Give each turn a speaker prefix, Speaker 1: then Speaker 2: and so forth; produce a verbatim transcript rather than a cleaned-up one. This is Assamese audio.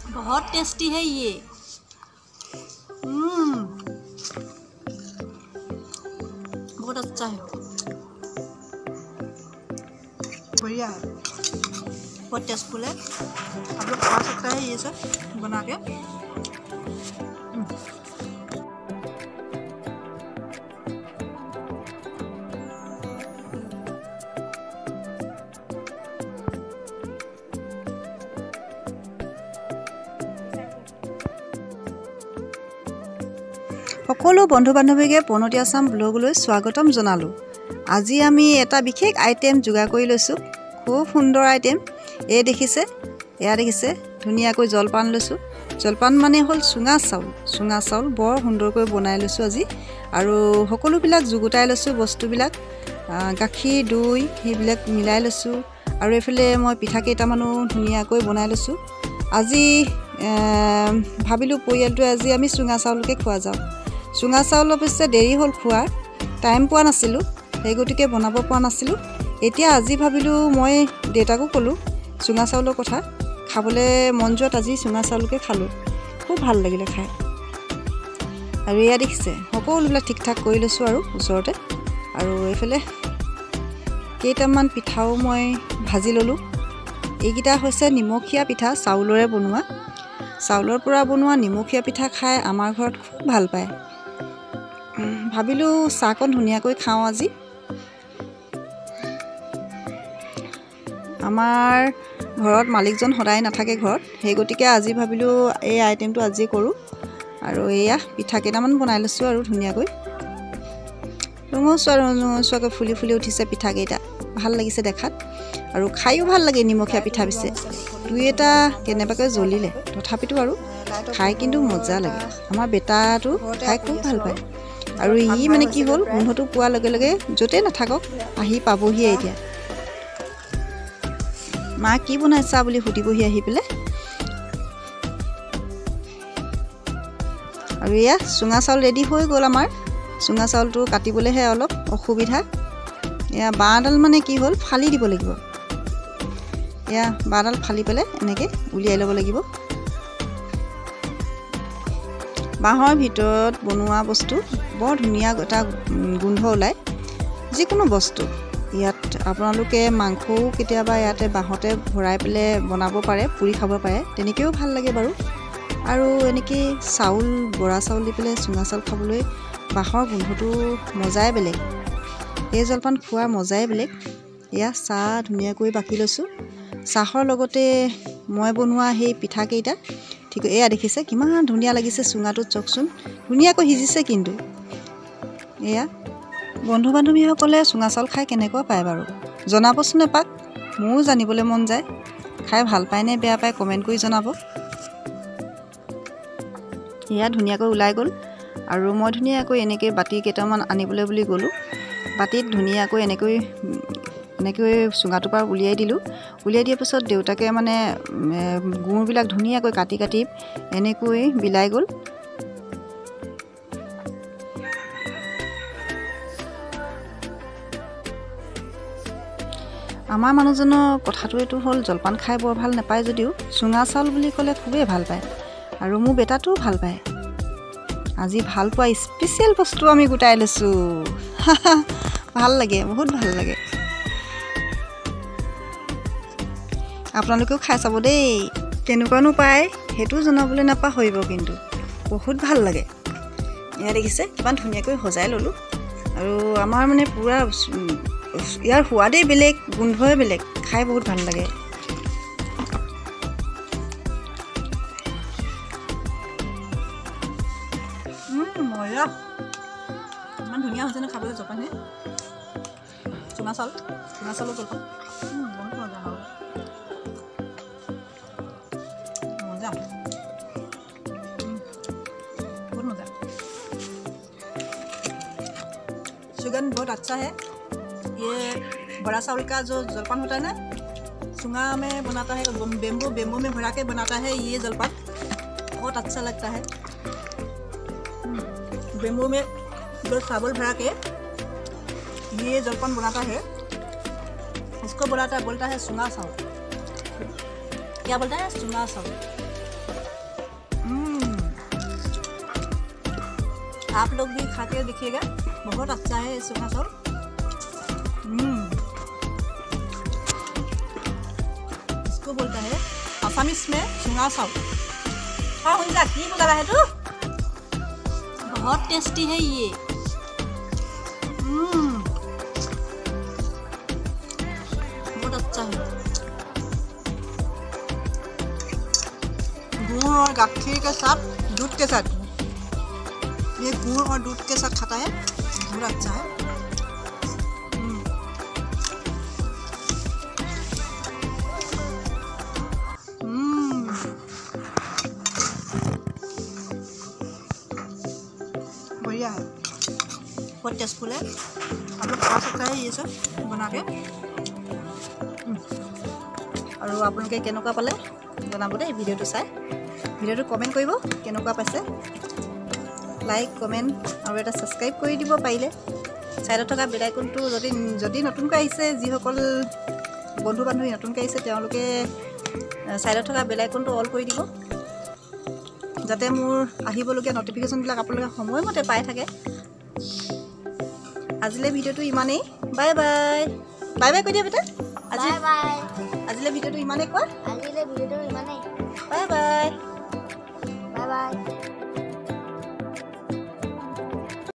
Speaker 1: बहुत टेस्टी है ये। हम्म बहुत अच्छा है, बढ़िया है, बहुत टेस्टफुल है। आप लोग खा सकते हैं ये सब बना के। সকলো বন্ধু বান্ধৱীকে পনতি আছাম ব্লগলৈ স্বাগতম জনালোঁ। আজি আমি এটা বিশেষ আইটেম যোগাৰ কৰি লৈছোঁ, খুব সুন্দৰ আইটেম। এই দেখিছে, এয়া দেখিছে, ধুনীয়াকৈ জলপান লৈছোঁ। জলপান মানে হ'ল চুঙা চাউল। চুঙা চাউল বৰ সুন্দৰকৈ বনাই লৈছোঁ আজি, আৰু সকলোবিলাক যুগুতাই লৈছোঁ বস্তুবিলাক, গাখীৰ দৈ সেইবিলাক মিলাই লৈছোঁ। আৰু এইফালে মই পিঠা কেইটামানো ধুনীয়াকৈ বনাই লৈছোঁ। আজি ভাবিলোঁ পৰিয়ালটোৱে আজি আমি চুঙা চাউলকে খোৱা যাওঁ। চুঙা চাউল অৱশ্যে দেৰি হ'ল খোৱাৰ, টাইম পোৱা নাছিলোঁ, সেই গতিকে বনাব পৰা নাছিলোঁ। এতিয়া আজি ভাবিলোঁ, মই দেউতাকো ক'লোঁ চুঙা চাউলৰ কথা, খাবলৈ মন যোৱাত আজি চুঙা চাউলকে খালোঁ। খুব ভাল লাগিলে খাই। আৰু এয়া দেখিছে, সকলোবিলাক ঠিক ঠাক কৰি লৈছোঁ আৰু ওচৰতে। আৰু এইফালে কেইটামান পিঠাও মই ভাজি ল'লোঁ। এইকেইটা হৈছে নিমখীয়া পিঠা, চাউলৰে বনোৱা। চাউলৰ পৰা বনোৱা নিমখীয়া পিঠা খাই আমাৰ ঘৰত খুব ভাল পায়। ভাবিলোঁ চাহকণ ধুনীয়াকৈ খাওঁ আজি। আমাৰ ঘৰত মালিকজন সদায় নাথাকে ঘৰত, সেই গতিকে আজি ভাবিলোঁ এই আইটেমটো আজি কৰোঁ। আৰু এয়া পিঠা কেইটামান বনাই লৈছোঁ আৰু ধুনীয়াকৈ ৰঙচুৱা ৰঙচুৱাকৈ ফুলি ফুলি উঠিছে পিঠাকেইটা, ভাল লাগিছে দেখাত। আৰু খায়ো ভাল লাগে নিমখীয়া পিঠা। পিছে দুই এটা কেনেবাকৈ জ্বলিলে, তথাপিতো আৰু খাই কিন্তু মজা লাগে। আমাৰ বেটাটো খাই খুব ভাল পায়। আৰু ই মানে কি হ'ল, গোন্ধটো পোৱাৰ লগে লগে য'তেই নাথাকক আহি পাবহি। এতিয়া মা কি বনাইছা বুলি সুধিবহি আহি পেলাই। আৰু এয়া চুঙা চাউল ৰেডি হৈ গ'ল আমাৰ। চুঙা চাউলটো কাটিবলৈহে অলপ অসুবিধা। এয়া বাঁহডাল মানে কি হ'ল, ফালি দিব লাগিব। এয়া বাঁহডাল ফালি পেলাই এনেকৈ উলিয়াই ল'ব লাগিব। বাঁহৰ ভিতৰত বনোৱা বস্তু বৰ ধুনীয়া এটা গোন্ধ ওলায়। যিকোনো বস্তু ইয়াত আপোনালোকে মাংসও কেতিয়াবা ইয়াতে বাঁহতে ভৰাই পেলাই বনাব পাৰে, পুৰি খাব পাৰে, তেনেকৈও ভাল লাগে বাৰু। আৰু এনেকৈ চাউল, বৰা চাউল দি পেলাই চুঙা চাউল খাবলৈ বাঁহৰ গোন্ধটো মজাই বেলেগ। এই জলপান খোৱাৰ মজাই বেলেগ। এয়া চাহ ধুনীয়াকৈ বাকি লৈছোঁ। চাহৰ লগতে মই বনোৱা সেই পিঠাকেইটা, ঠিক এয়া দেখিছে কিমান ধুনীয়া লাগিছে চুঙাটোত, চাওকচোন ধুনীয়াকৈ সিজিছে। কিন্তু এয়া বন্ধু বান্ধৱীসকলে চুঙা চাউল খাই কেনেকুৱা পায় বাৰু জনাবচোন এপাক, মোৰো জানিবলৈ মন যায়। খাই ভাল পায়নে বেয়া পায় কমেণ্ট কৰি জনাব। এয়া ধুনীয়াকৈ ওলাই গ'ল। আৰু মই ধুনীয়াকৈ এনেকৈ বাতি কেইটামান আনিবলৈ বুলি গ'লোঁ। বাতিত ধুনীয়াকৈ এনেকৈ এনেকৈ চুঙাটোৰ পৰা উলিয়াই দিলোঁ। উলিয়াই দিয়াৰ পিছত দেউতাকে মানে গুড়বিলাক ধুনীয়াকৈ কাটি কাটি এনেকৈ বিলাই গ'ল। আমাৰ মানুহজনৰ কথাটো এইটো হ'ল, জলপান খাই বৰ ভাল নাপায় যদিও চুঙা চাউল বুলি ক'লে খুবেই ভাল পায়। আৰু মোৰ বেটাটোও ভাল পায়। আজি ভাল পোৱা স্পেচিয়েল বস্তু আমি গোটাই লৈছোঁ। ভাল লাগে, বহুত ভাল লাগে। আপোনালোকেও খাই চাব দেই, কেনেকুৱানো পায় সেইটো জনাবলৈ নাপাহৰিব। কিন্তু বহুত ভাল লাগে। এয়া দেখিছে কিমান ধুনীয়াকৈ সজাই ল'লোঁ। আৰু আমাৰ মানে পূৰা ইয়াৰ সোৱাদেই বেলেগ, গোন্ধই বেলেগ, খাই বহুত ভাল লাগে। মজা, ইমান ধুনীয়া হৈছে ন খাবলৈ জলপানহে। চুঙা চাউল, চুঙা চাউলৰ জলপান বহুত মজা হয়, মজা, बहुत मज़ा। सुगंध बहुत अच्छा है। ये बड़ा चावल का जो जलपान होता है ना, चुंगा में बनाता है, बेम्बू बेम्बू में भरा के बनाता है ये जलपान, बहुत अच्छा लगता है। बेम्बू में जो चावल भरा के ये जलपान बनाता है, इसको बोलाता बोलता है चुंगा चावल। क्या बोलता है? चुंगा चावल। आप लोग भी खा के देखिएगा, बहुत अच्छा है सूखा चाउल। इसको बोलता है आसामीज में सूखा चाउल। हाँ हुआ की बोला है तो बहुत टेस्टी है ये। बहुत अच्छा है। गुड़ और गाखीर के साथ, दूध के साथ, ये गुड़ और दूध के साथ खाता है, बहुत अच्छा है। बढ़िया है, बहुत टेस्टफुल है। आप लोग खा सकता है ये सब बना के। और आप लोग केनेकुवा पाले जनाब दे भिडिओ चाय। भिडिओ कमेन्ट करिब केनेकुवा पाइसे, लाइक कमेन्ट और एटा सब्सक्राइब कर दी पारे। साइडत थका बेल आइकनটো जदि जदि नतुनक आइसे, जिসকल बंधु बान्धवी नतुनक आइसे তেওঁলোকে साइडत थका बेल आइकनটো ऑल कर দিব, যাতে মোৰ আহিবলগীয়া নটিফিকেশনবিলাক আপোনালোকে সময়মতে পাই থাকে। আজিলে ভিডিওটো ইমানেই। বাই বাই বাই বাই কৈ দিয়া বেটা। আজি বাই বাই। আজিলে ভিডিওটো ইমানেই কোৱা। আজিলে ভিডিওটো ইমানেই। Bye bye bye bye.